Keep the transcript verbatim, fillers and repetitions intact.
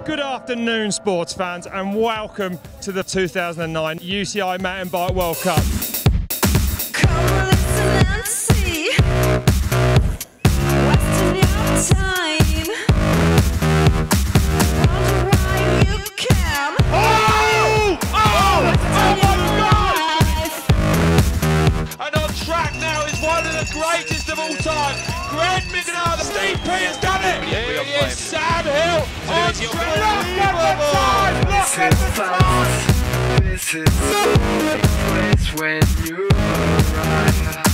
Good afternoon, sports fans, and welcome to the two thousand nine U C I Mountain Bike World Cup. Come listen and see, wasting your time. Wonder why you can. Oh! Oh! Oh my Life. And on track now is one of the greatest of all time, Greg Mignard. Steve P has done it. Here he is, Sam Hill on track. Look at the time, look at the time. This is the place when you arrive.